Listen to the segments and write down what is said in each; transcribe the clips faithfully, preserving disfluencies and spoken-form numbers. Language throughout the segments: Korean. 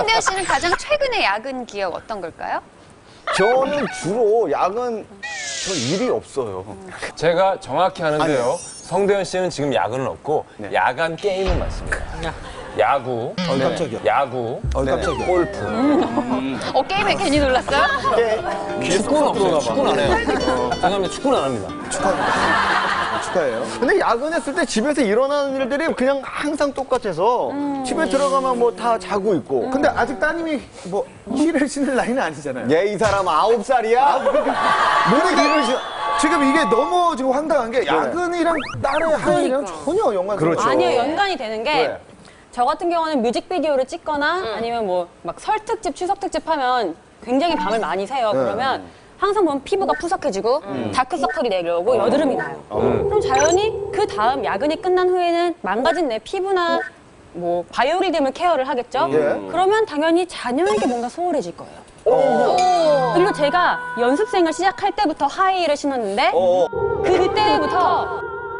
성대현 씨는 가장 최근의 야근 기억 어떤 걸까요? 저는 주로 야근, 저 일이 없어요. 제가 정확히 아는데요. 성대현 씨는 지금 야근은 없고 네. 야간 게임은 많습니다. 야구, 어, 깜짝이야. 야구, 어, 깜짝이야. 골프. 어, 게임에 괜히 놀랐어요? 축구는 없어요. 축구는 안 해요. 죄송합니다. 축구는 안 합니다. 축하해요. 근데 야근했을 때 집에서 일어나는 일들이 그냥 항상 똑같아서 집에 들어가면 뭐 다 자고 있고. 근데 아직 따님이 뭐 일을 쉬는 나이는 아니잖아요. 얘 이 사람 아홉 살이야? 모두 일을 쉬 지금 이게 너무 지금 황당한 게 야근이랑 딸의 하이랑 전혀 연관이 그렇죠. 아니요, 연관이 되는 게 왜? 저 같은 경우는 뮤직비디오를 찍거나 아니면 뭐 막 설 특집, 추석 특집 하면 굉장히 밤을 많이 새요. 그러면 항상 보면 피부가 푸석해지고 다크서클이 내려오고 여드름이 나요. 그럼 자연히 그 다음 야근이 끝난 후에는 망가진 내 피부나 뭐 바이오리듬을 케어를 하겠죠. 그러면 당연히 자녀에게 뭔가 소홀해질 거예요. 그리고 제가 연습생을 시작할 때부터 하이힐을 신었는데 그때부터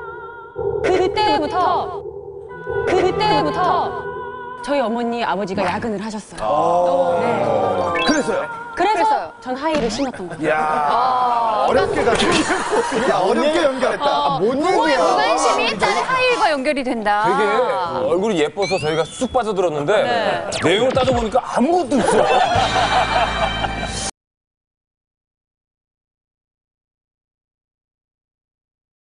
그때부터 그때부터 저희 어머니 아버지가 야근을 하셨어요. 네. 그래서요. 그래서 그래서요. 전 하이힐을 신었던 거예요. 야 어렵게 가지고 야 어렵게 연결했다. 뭔 부모의 얘기야? 무관심이 딸의 하이힐과 연결이 된다. 되게 얼굴이 예뻐서 저희가 쑥 빠져들었는데 내용을 따져보니까 아무것도 없어.